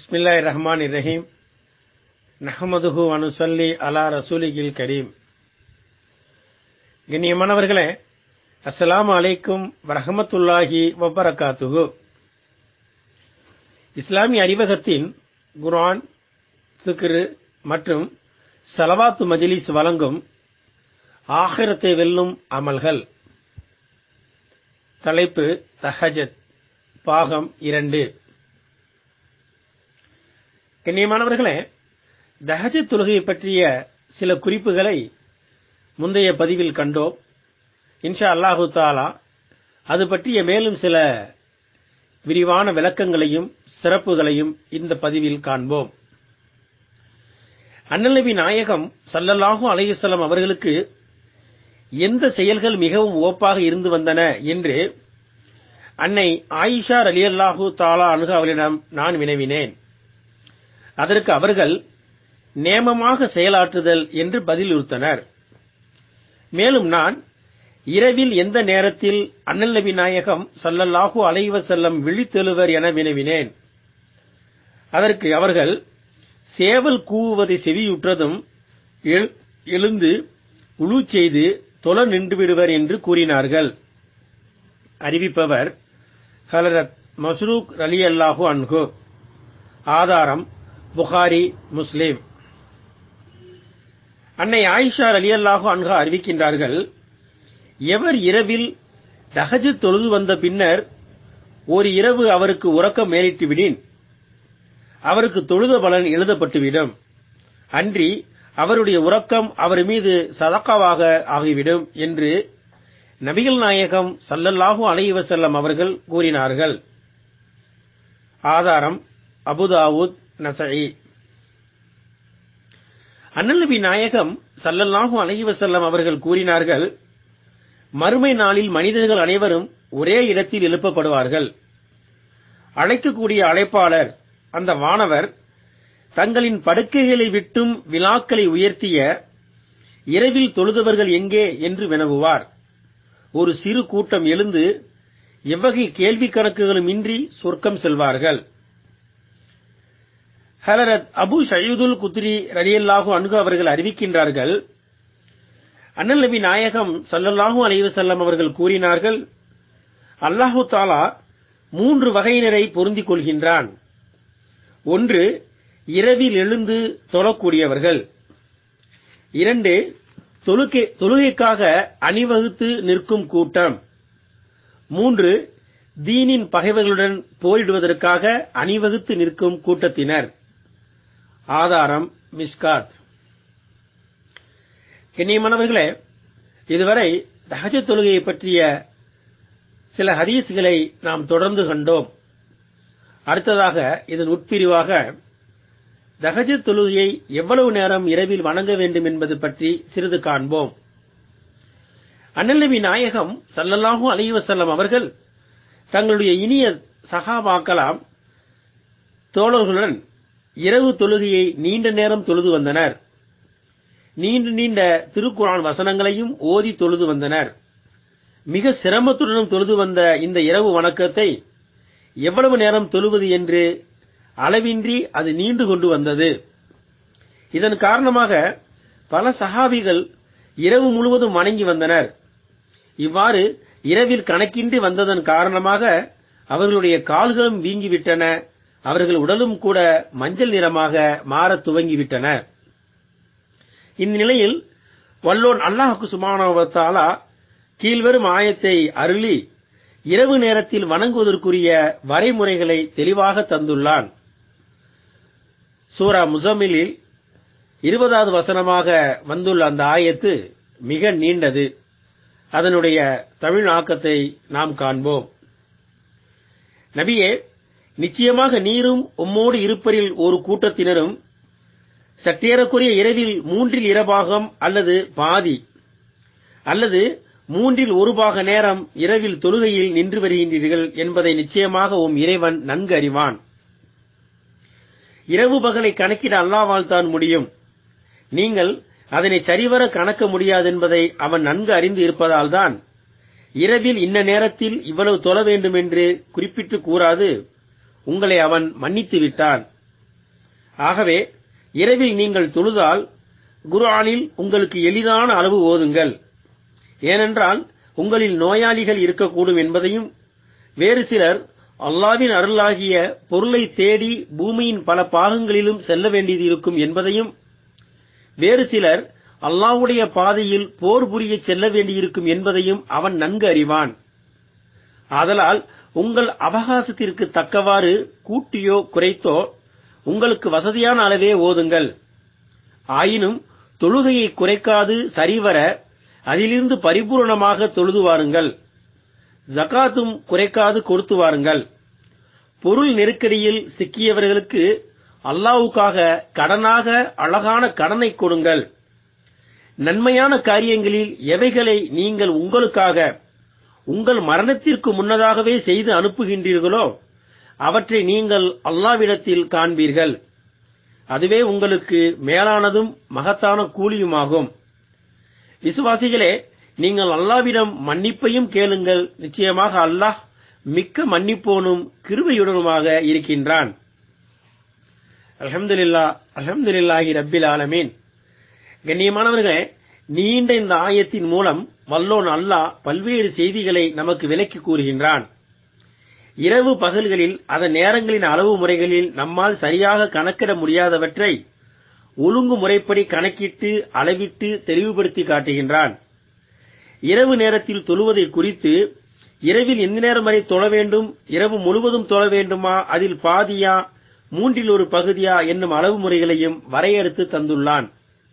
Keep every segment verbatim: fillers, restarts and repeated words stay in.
பிஸ்மில்லாஹிர் ரஹ்மானிர் ரஹீம். நஹ்மதுஹு வ நுஸல்லி அலா ரசூலிஹில் கரீம். கண்ணியமானவர்களே, அஸ்ஸலாமு அலைக்கும் வரஹ்மத்துல்லாஹி வபரகாத்துஹு. இஸ்லாமிய அறிவகத்தின் குர்ஆன், திக்ர் மற்றும் ஸலவாத்து மஜ்லிஸ் வழங்கும் ஆகிரத்தை வெல்லும் அமல்கள். தலைப்பு தஹஜத், பாகம் இரண்டு. கண்ணியமானவர்களே, தஹஜத் தொழுகையை பற்றிய சில குறிப்புகளை முந்தைய பதிவில் கண்டோம். இன்ஷா அல்லாஹு தஆலா அது பற்றிய மேலும் சில விரிவான விளக்கங்களையும் சிறப்புகளையும் இந்த பதிவில் காண்போம். அண்ணல் நபி நாயகம் ஸல்லல்லாஹு அலைஹி வஸல்லம் அவர்களுக்கு எந்த செயல்கள் மிகவும் ஓப்பாக இருந்து வந்தன என்று அன்னை ஆயிஷா ரலியல்லாஹு தஆலா அன்ஹா அவர்களிடம் நான் வினவினேன். அதற்கு அவர்கள் நேமமாக செயலாற்றுதல் என்று பதிலுறுத்தனர். மேலும் நான் இரவில் எந்த நேரத்தில் அண்ணல் நபி நாயகம் ஸல்லல்லாஹு அலைஹி வஸல்லம் விழித்தெழுவர் என வினவினேன். அதற்கு அவர்கள் சேவல் கூவுவதை செவியுற்றதும் எழுந்து உளு செய்து தொழ நின்று விடுவர் என்று கூறினார்கள். அறிவிப்பவர் ஹலரத் மஸ்ரூக் ரலியல்லாஹு அன்ஹு. ஆதாரம் புகாரி, முஸ்லிம். அன்னை ஆயிஷா ரலியல்லாஹு அன்ஹா அறிவிக்கின்றார்கள், எவர் இரவில் தஹஜத் தொழுது வந்த பின்னர் ஒரு இரவு அவருக்கு உறக்கம் மேலிட்டு விடின், அவருக்கு தொழுத பலன் எழுதப்பட்டுவிடும். அன்றி அவருடைய உறக்கம் அவர் மீது சதக்காவாக ஆகிவிடும் என்று நபிகள் நாயகம் ஸல்லல்லாஹு அலைஹி வஸல்லம் அவர்கள் கூறினார்கள். ஆதாரம் அபூதாவூத், நஸஈ. அண்ணல் நபி நாயகம் ஸல்லல்லாஹு அலைஹி வஸல்லம் அவர்கள் கூறினார்கள், மறுமை நாளில் மனிதர்கள் அனைவரும் ஒரே இடத்தில் எழுப்பப்படுவார்கள். அழைக்கக்கூடிய அழைப்பாளர் அந்த வானவர் தங்களின் படுக்கைகளை விட்டும் விலாக்களை உயர்த்திய இரவில் தொழுதவர்கள் எங்கே என்று வினவுவார். ஒரு சிறு கூட்டம் எழுந்து எவ்வகை கேள்வி கணக்குகளும் இன்றி சொர்க்கம் செல்வார்கள். ஹலரத் அபு ஸயீதுல் குத்ரி ரலியல்லாஹு அன்ஹு அவர்கள் அறிவிக்கின்றார்கள், அண்ணல் நபி நாயகம் ஸல்லல்லாஹு அலைஹி வஸல்லம் அவர்கள் கூறினார்கள், அல்லாஹு தஆலா மூன்று வகையினரை பொருந்திக் கொள்கின்றான். ஒன்று, இரவில் எழுந்து தொழக்கூடியவர்கள். இரண்டு, தொழுகை தொழுகைக்காக அணிவகுத்து நிற்கும் கூட்டம். மூன்று, தீனின் பகைவர்களுடன் போரிடுவதற்காக அணிவகுத்து நிற்கும் கூட்டத்தினர். ஆதாரம் மிஸ்காத். கண்ணியமானவர்களே, இதுவரை தஹஜத் தொழுகையை பற்றிய சில ஹதீஸ்களை நாம் தொடர்ந்து கண்டோம். அடுத்ததாக இதன் உட்பிரிவாக தஹஜத் தொழுகையை எவ்வளவு நேரம் இரவில் வணங்க வேண்டும் என்பது பற்றி சிறிது காண்போம். அண்ணல் நபி நாயகம் ஸல்லல்லாஹு அலைஹி வஸல்லம் அவர்கள் தங்களுடைய இனிய சஹாபாக்களாம் தோழர்களுடன் இரவு தொழுகையை நீண்ட நேரம் தொழுது வந்தனர். நீண்ட நீண்ட திருக்குர்ஆன் வசனங்களையும் ஓதி தொழுது வந்தனர். மிக சிரமத்துடனும் தொழுது வந்த இந்த இரவு வணக்கத்தை எவ்வளவு நேரம் தொழுவது என்று அளவின்றி அது நீண்டு கொண்டு வந்தது. இதன் காரணமாக பல சஹாபிகள் இரவு முழுவதும் வணங்கி வந்தனர். இவ்வாறு இரவில் கணக்கின்றி வந்ததன் காரணமாக அவர்களுடைய கால்களும் வீங்கிவிட்டன, அவர்கள் உடலும் கூட மஞ்சள் நிறமாக மாறத் துவங்கிவிட்டன. இந்நிலையில் வல்லோன் அல்லாஹ் சுப்ஹானஹு வ தஆலா கீழ்வரும் ஆயத்தை அருளி இரவு நேரத்தில் வணங்குவதற்குரிய வரைமுறைகளை தெளிவாக தந்துள்ளான். சூரா முஸம்மிலில் இருபதாவது வசனமாக வந்துள்ள அந்த ஆயத்து மிக நீண்டது. அதனுடைய தமிழ் ஆக்கத்தை நாம் காண்போம். நபியே, நிச்சயமாக நீரும் உம்மோடு இருப்பரில் ஒரு கூட்டத்தினரும் சற்றேறக்குரிய இரவில் மூன்றில் இரபாகம் அல்லது பாதி அல்லது மூன்றில் ஒரு பாக நேரம் இரவில் தொழுகையில் நின்று வருகின்றீர்கள் என்பதை நிச்சயமாக உம் இறைவன் நன்கு அறிவான். இரவு பகலை கணக்கிட அல்லாஹ்வால் தான் முடியும். நீங்கள் அதனை சரிவர கணக்க முடியாது என்பதை அவன் நன்கு அறிந்து இருப்பதால் தான் இரவில் இன்ன நேரத்தில் இவ்வளவு தொழ வேண்டும் என்று குறிப்பிட்டு கூறாது உங்களை அவன் மன்னித்து விட்டான். ஆகவே இரவில் நீங்கள் தொழுதால் குர்ஆனில் உங்களுக்கு எளிதான அளவு ஓதுங்கள். ஏனென்றால் உங்களில் நோயாளிகள் இருக்கக்கூடும் என்பதையும், வேறு சிலர் அல்லாஹ்வின் அருளாகிய பொருளை தேடி பூமியின் பல பாகங்களிலும் செல்ல வேண்டியது இருக்கும் என்பதையும், வேறு சிலர் அல்லாஹ்வுடைய பாதையில் போர் புரிய செல்ல வேண்டியிருக்கும் என்பதையும் அவன் நன்கு அறிவான். ஆதலால் உங்கள் அவகாசத்திற்கு தக்கவாறு கூட்டியோ குறைத்தோ உங்களுக்கு வசதியான அளவே ஓதுங்கள். ஆயினும் தொழுகையை குறைக்காது சரிவர அதிலிருந்து பரிபூரணமாக தொழுது வாருங்கள். ஜகாத்தும் குறைக்காது கொடுத்து வாருங்கள். பொருள் நெருக்கடியில் சிக்கியவர்களுக்கு அல்லாஹ்வுக்காக கடனாக அழகான கடனை கொடுங்கள். நன்மையான காரியங்களில் எவைகளை நீங்கள் உங்களுக்காக உங்கள் மரணத்திற்கு முன்னதாகவே செய்து அனுப்புகின்றீர்களோ அவற்றை நீங்கள் அல்லாஹ்விடத்தில் காண்பீர்கள். அதுவே உங்களுக்கு மேலானதும் மகத்தான கூலியுமாகும். விசுவாசிகளே, நீங்கள் அல்லாஹ்விடம் மன்னிப்பையும் கேளுங்கள். நிச்சயமாக அல்லாஹ் மிக்க மன்னிப்போனும் கிருபையுடனுமாக இருக்கின்றான். அல்ஹம்துலில்லாஹ் அல்ஹம்துலில்லாஹி ரப்பில் ஆலமீன். கண்ணியமானவர்களே, நீண்ட இந்த ஆயத்தின் மூலம் வல்லோன் அல்லாஹ் பல்வேறு செய்திகளை நமக்கு விளக்கி கூறுகின்றான். இரவு பகல்களில் அதன் நேரங்களின் அளவு முறைகளில் நம்மால் சரியாக கணக்கிட முடியாதவற்றை ஒழுங்கு முறைப்படி கணக்கிட்டு அளவிட்டு தெளிவுபடுத்தி காட்டுகின்றான். இரவு நேரத்தில் தொழுவதை குறித்து, இரவில் எந்த நேரம் வரை தொழ வேண்டும், இரவு முழுவதும் தொழ வேண்டுமா, அதில் பாதியா, மூன்றில் ஒரு பகுதியா என்னும் அளவு முறைகளையும் வரையறுத்து தந்துள்ளான்.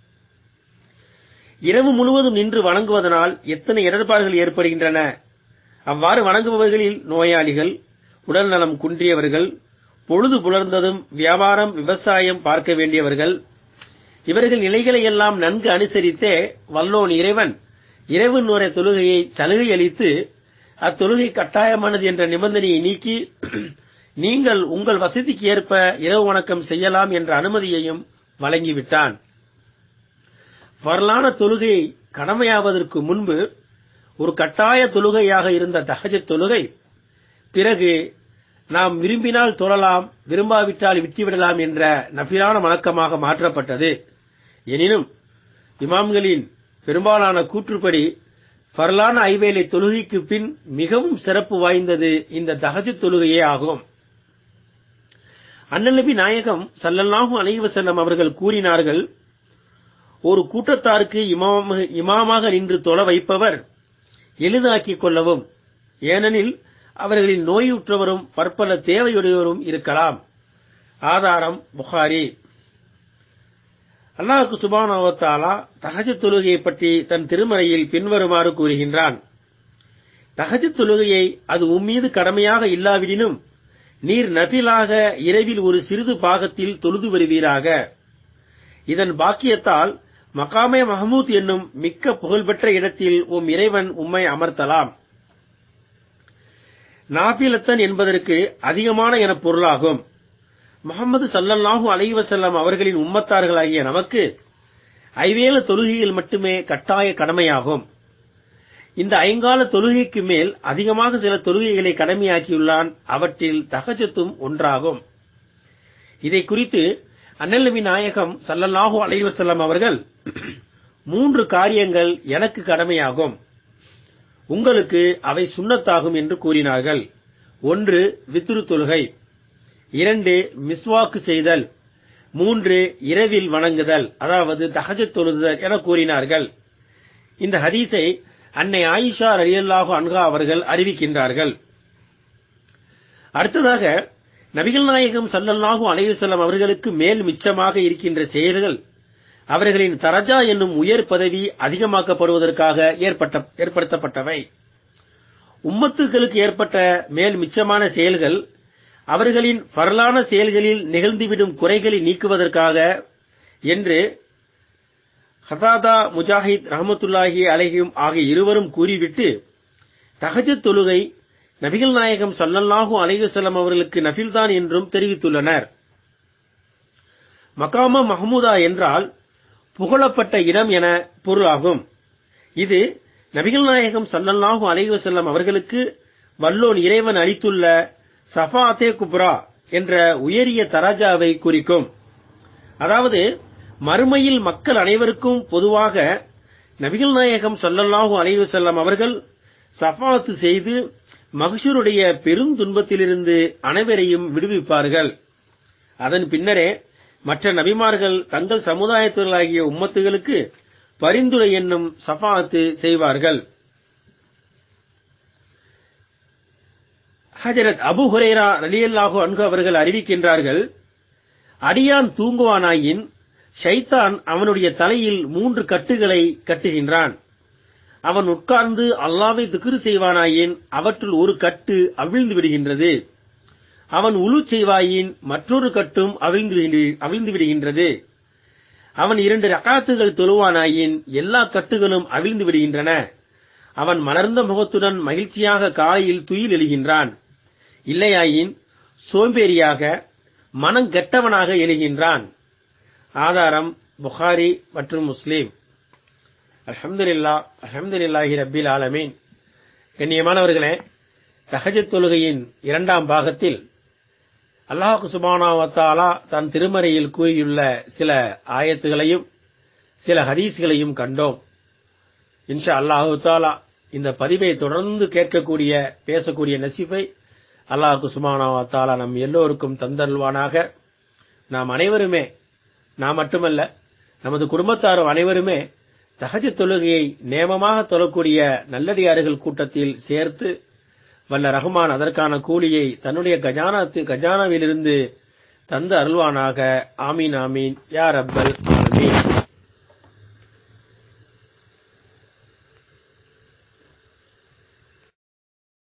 இரவு முழுவதும் நின்று வணங்குவதனால் எத்தனை இடர்பாடுகள் ஏற்படுகின்றன. அவ்வாறு வணங்குபவர்களில் நோயாளிகள், உடல் நலம் குன்றியவர்கள், பொழுது புலர்ந்ததும் வியாபாரம் விவசாயம் பார்க்க வேண்டியவர்கள், இவர்கள் நிலைகளை எல்லாம் நன்கு அனுசரித்தே வல்லோன் இறைவன் இரவு நேர தொழுகையை சலுகை அளித்து அத்தொழுகை கட்டாயமானது என்ற நிபந்தனையை நீக்கி நீங்கள் உங்கள் வசதிக்கு ஏற்ப இரவு வணக்கம் செய்யலாம் என்ற அனுமதியையும் வழங்கிவிட்டான். ஃபர்லான தொழுகை கடமையாவதற்கு முன்பு ஒரு கட்டாய தொழுகையாக இருந்த தஹஜ்ஜுத் தொழுகை பிறகு நாம் விரும்பினால் தொழலாம், விரும்பாவிட்டால் விட்டுவிடலாம் என்ற நஃபிலான வணக்கமாக மாற்றப்பட்டது. எனினும் இமாம்களின் பெரும்பாலான கூற்றுப்படி ஃபர்லான ஐவேளை தொழுகைக்கு பின் மிகவும் சிறப்பு வாய்ந்தது இந்த தஹஜ்ஜுத் தொழுகையே ஆகும். அண்ணல் நபி நாயகம் ஸல்லல்லாஹு அலைஹி வஸல்லம் அவர்கள் கூறினார்கள், ஒரு கூட்டத்தாருக்கு இமாமாக நின்று தொழ வைப்பவர் எளிதாக்கிக் கொள்ளவும், ஏனெனில் அவர்களின் நோயுற்றவரும் பற்பல தேவையுடையவரும் இருக்கலாம். ஆதாரம் புகாரி. அல்லாஹ் சுப்ஹானஹு வ தஆலா தஹஜ்ஜுத் தொழுகையை பற்றி தன் திருமறையில் பின்வருமாறு கூறுகின்றான். தஹஜ்ஜுத் தொழுகையை அது உம்மீது கடமையாக இல்லாவிடினும் நீர் நஃபிலாக இரவில் ஒரு சிறிது பாகத்தில் தொழுது வருவீராக. இதன் பாக்கியத்தால் மகாமே மஹமூத் என்னும் மிக்க புகழ்பெற்ற இடத்தில் உம் இறைவன் உம்மை அமர்த்தலாம். நாஃபிலத்தன் என்பதற்கு அதிகமான என பொருளாகும். முஹம்மது ஸல்லல்லாஹு அலைஹி வஸல்லம் அவர்களின் உம்மத்தார்களாகிய நமக்கு ஐவேள தொழுகையில் மட்டுமே கட்டாய கடமையாகும். இந்த ஐங்கால தொழுகைக்கு மேல் அதிகமாக சில தொழுகைகளை கடமையாக்கியுள்ளான். அவற்றில் தஹஜ்ஜுத்தும் ஒன்றாகும். இதை குறித்து அண்ணல் நபி நாயகம் ஸல்லல்லாஹு அலைஹி வஸல்லம் அவர்கள், மூன்று காரியங்கள் எனக்கு கடமையாகும், உங்களுக்கு அவை சுன்னத்தாகும் என்று கூறினார்கள். ஒன்று வித்ரு தொழுகை, இரண்டு மிஸ்வாக்கு செய்தல், மூன்று இரவில் வணங்குதல், அதாவது தஹஜ்ஜுத் தொழுதல் என கூறினார்கள். இந்த ஹதீஸை அன்னை ஆயிஷா ரலியல்லாஹு அன்ஹா அவர்கள் அறிவிக்கின்றார்கள். அடுத்ததாக நபிகள் நாயகம் ஸல்லல்லாஹு அலைஹி வஸல்லம் அவர்களுக்கு மேல் மிச்சமாக இருக்கின்ற செயல்கள் அவர்களின் தரஜா என்னும் உயர் பதவி அதிகமாக்கப்படுவதற்காக ஏற்பட்ட ஏற்படுத்தப்பட்டவை. உம்மத்துகளுக்கு ஏற்பட்ட மேல் மிச்சமான செயல்கள் அவர்களின் ஃபர்லான செயல்களில் நிகழ்ந்துவிடும் குறைகளை நீக்குவதற்காக என்று ஹதாதா முஜாஹித் ரஹ்மத்துல்லாஹி அலைஹிம் ஆகிய இருவரும் கூறிவிட்டு, தஹஜ்ஜுத் தொழுகை நபிகள் நாயகம் ஸல்லல்லாஹு அலைஹி வஸல்லம் அவர்களுக்கு நஃபில்தான் என்றும் தெரிவித்துள்ளனர். மகாம மஹ்மூதா என்றால் புகழப்பட்ட இடம் என பொருளாகும். இது நபிகள் நாயகம் ஸல்லல்லாஹு அலைஹி வஸல்லம் அவர்களுக்கு வல்லோன் இறைவன் அளித்துள்ள ஸஃபாஅத்தே குப்ரா என்ற உயரிய தரஜாவை குறிக்கும். அதாவது மறுமையில் மக்கள் அனைவருக்கும் பொதுவாக நபிகள் நாயகம் ஸல்லல்லாஹு அலைஹி வஸல்லம் அவர்கள் ஷஃபாஅத் செய்து மஹ்ஷருடைய பெருந்துன்பத்திலிருந்து அனைவரையும் விடுவிப்பார்கள். அதன் பின்னரே மற்ற நபிமார்கள் தங்கள் சமுதாயத்தினராகிய உம்மத்துகளுக்கு பரிந்துரை என்னும் ஷஃபாஅத் செய்வார்கள். ஹஜ்ரத் அபூ ஹுரைரா ரலியல்லாஹு அன்ஹு அவர்கள் அறிவிக்கின்றார்கள், அடியான் தூங்குவானாயின் ஷைத்தான் அவனுடைய தலையில் மூன்று கட்டுகளை கட்டுகின்றான். அவன் உட்கார்ந்து அல்லாஹ்வை திக்ர் செய்வானாயின் அவற்றுள் ஒரு கட்டு அவிழ்ந்து விடுகின்றது. அவன் உலு செய்வாயின் மற்றொரு கட்டும் அவிழ்ந்து விடுகின்றது. அவன் இரண்டு ரக்காத்துகள் தொழுவானாயின் எல்லா கட்டுகளும் அவிழ்ந்து விடுகின்றன. அவன் மலர்ந்த முகத்துடன் மகிழ்ச்சியாக காலையில் துயில் எழுகின்றான். இல்லையாயின் சோம்பேறியாக மனம் கெட்டவனாக எழுகின்றான். ஆதாரம் புகாரி மற்றும் முஸ்லிம். அல்ஹம்துலில்லாஹ் அல்ஹம்துலில்லாஹி ரப்பில் ஆலமீன். கண்ணியமானவர்களே, தஹஜ்ஜுத் தொழுகையின் இரண்டாம் பாகத்தில் அல்லாஹ் சுப்ஹானஹு வ தஆலா தன் திருமறையில் கூறியுள்ள சில ஆயத்துகளையும் சில ஹதீஸ்களையும் கண்டோம். இன்ஷா அல்லாஹ் தஆலா இந்த பதிவை தொடர்ந்து கேட்கக்கூடிய பேசக்கூடிய நசீபை அல்லாஹ் சுப்ஹானஹு வ தஆலா நம் எல்லோருக்கும் தந்தருள்வானாக. நாம் அனைவருமே, நாம் மட்டுமல்ல நமது குடும்பத்தாரும் அனைவருமே தஹஜ்ஜுத் தொழுகையை நேமமாக தொழக்கூடிய நல்லடியார்கள் கூட்டத்தில் சேர்த்து வல்ல ரஹ்மான் அதற்கான கூலியை தன்னுடைய கஜானாத்து கஜானாவிலிருந்து தந்து அருள்வானாக. ஆமீன் ஆமீன் யா ரப்பல் ஆலமீன்.